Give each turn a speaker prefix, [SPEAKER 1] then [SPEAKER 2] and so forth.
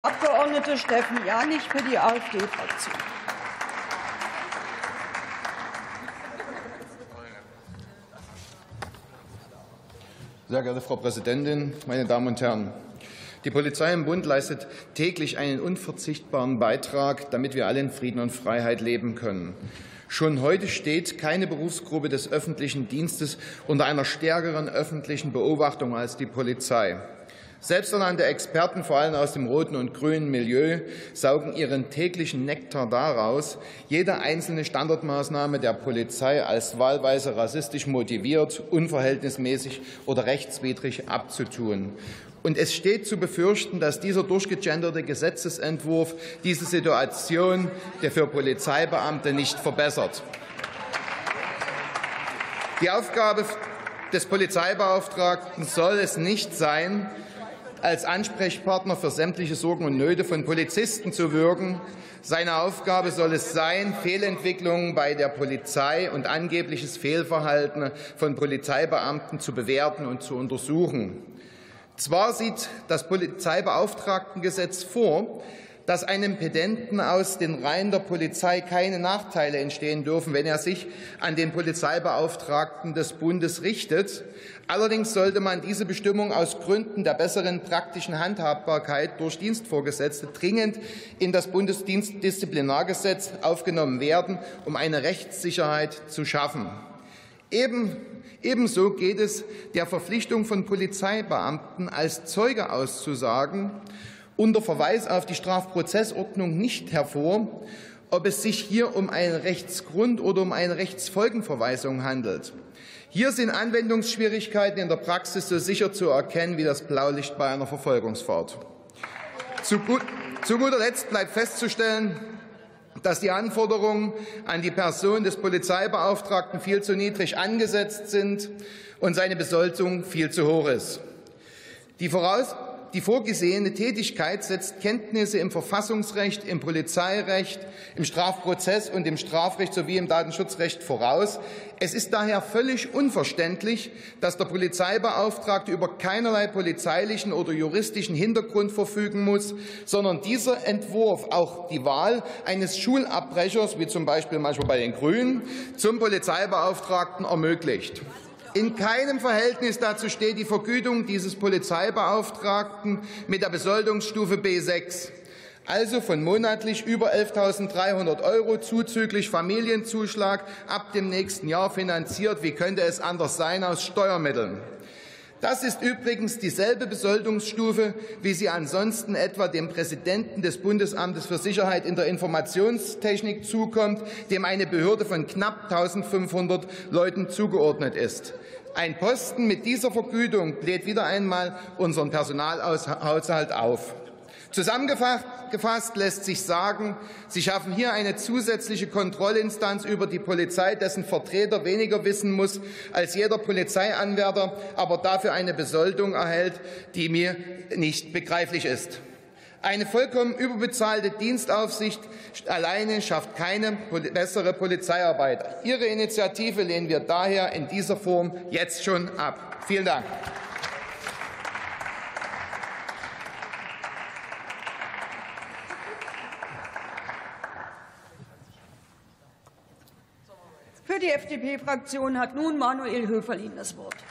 [SPEAKER 1] Abgeordnete Steffen Janich für die AfD-Fraktion.
[SPEAKER 2] Sehr geehrte Frau Präsidentin, meine Damen und Herren! Die Polizei im Bund leistet täglich einen unverzichtbaren Beitrag, damit wir alle in Frieden und Freiheit leben können. Schon heute steht keine Berufsgruppe des öffentlichen Dienstes unter einer stärkeren öffentlichen Beobachtung als die Polizei. Selbsternannte Experten, vor allem aus dem roten und grünen Milieu, saugen ihren täglichen Nektar daraus, jede einzelne Standardmaßnahme der Polizei als wahlweise rassistisch motiviert, unverhältnismäßig oder rechtswidrig abzutun. Und es steht zu befürchten, dass dieser durchgegenderte Gesetzesentwurf diese Situation für Polizeibeamte nicht verbessert. Die Aufgabe des Polizeibeauftragten soll es nicht sein, als Ansprechpartner für sämtliche Sorgen und Nöte von Polizisten zu wirken. Seine Aufgabe soll es sein, Fehlentwicklungen bei der Polizei und angebliches Fehlverhalten von Polizeibeamten zu bewerten und zu untersuchen. Zwar sieht das Polizeibeauftragtengesetz vor, dass einem Pedenten aus den Reihen der Polizei keine Nachteile entstehen dürfen, wenn er sich an den Polizeibeauftragten des Bundes richtet. Allerdings sollte man diese Bestimmung aus Gründen der besseren praktischen Handhabbarkeit durch Dienstvorgesetzte dringend in das Bundesdisziplinargesetz aufgenommen werden, um eine Rechtssicherheit zu schaffen. Ebenso geht es der Verpflichtung von Polizeibeamten, als Zeuge auszusagen, unter Verweis auf die Strafprozessordnung nicht hervor, ob es sich hier um einen Rechtsgrund oder um eine Rechtsfolgenverweisung handelt. Hier sind Anwendungsschwierigkeiten in der Praxis so sicher zu erkennen wie das Blaulicht bei einer Verfolgungsfahrt. Zu guter Letzt bleibt festzustellen, dass die Anforderungen an die Person des Polizeibeauftragten viel zu niedrig angesetzt sind und seine Besoldung viel zu hoch ist. Die vorgesehene Tätigkeit setzt Kenntnisse im Verfassungsrecht, im Polizeirecht, im Strafprozess- und im Strafrecht sowie im Datenschutzrecht voraus. Es ist daher völlig unverständlich, dass der Polizeibeauftragte über keinerlei polizeilichen oder juristischen Hintergrund verfügen muss, sondern dieser Entwurf auch die Wahl eines Schulabbrechers, wie zum Beispiel manchmal bei den Grünen, zum Polizeibeauftragten ermöglicht. In keinem Verhältnis dazu steht die Vergütung dieses Polizeibeauftragten mit der Besoldungsstufe B6, also von monatlich über 11.300 € zuzüglich Familienzuschlag ab dem nächsten Jahr finanziert. Wie könnte es anders sein, aus Steuermitteln? Das ist übrigens dieselbe Besoldungsstufe, wie sie ansonsten etwa dem Präsidenten des Bundesamtes für Sicherheit in der Informationstechnik zukommt, dem eine Behörde von knapp 1.500 Leuten zugeordnet ist. Ein Posten mit dieser Vergütung bläht wieder einmal unseren Personalhaushalt auf. Zusammengefasst lässt sich sagen, Sie schaffen hier eine zusätzliche Kontrollinstanz über die Polizei, dessen Vertreter weniger wissen muss als jeder Polizeianwärter, aber dafür eine Besoldung erhält, die mir nicht begreiflich ist. Eine vollkommen überbezahlte Dienstaufsicht alleine schafft keine bessere Polizeiarbeit. Ihre Initiative lehnen wir daher in dieser Form jetzt schon ab. Vielen Dank.
[SPEAKER 1] Für die FDP-Fraktion hat nun Manuel Höferlin das Wort.